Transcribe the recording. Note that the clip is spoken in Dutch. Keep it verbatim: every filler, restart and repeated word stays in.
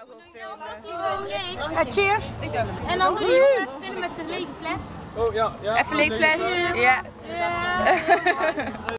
jou gewoon filmen. Ja, cheers. En dan doe je filmen met zijn leefles. Oh ja, ja. Even leefles. Ja.